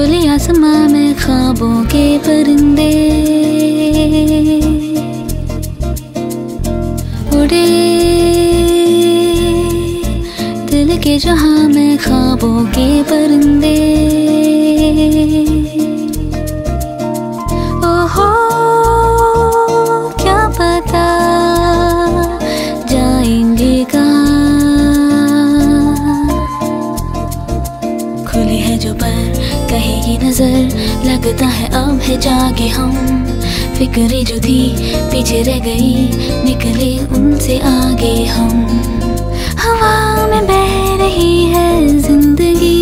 खुले आसमां में ख्वाबों के परिंदे उड़े, दिल के जहां में ख्वाबों के परिंदे। ओहो क्या पता जाएंगे कहाँ, खुली है जो पर कहेगी नजर, लगता है अब है जागे हम। फिक्रें जो थी पीछे रह गई, निकले उनसे आगे हम। हवा में बह रही है जिंदगी,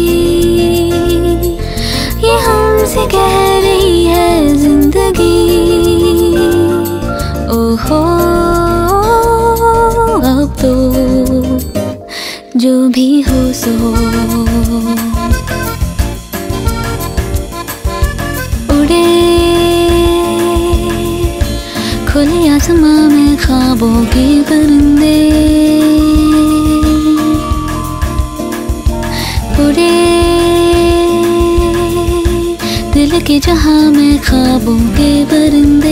ये हमसे कह रही है जिंदगी। ओहो अब तो जो भी हो सो उड़े, खुले आसमां में ख्वाबों के परिंदे उड़े, दिल के जहां में ख्वाबों के परिंदे।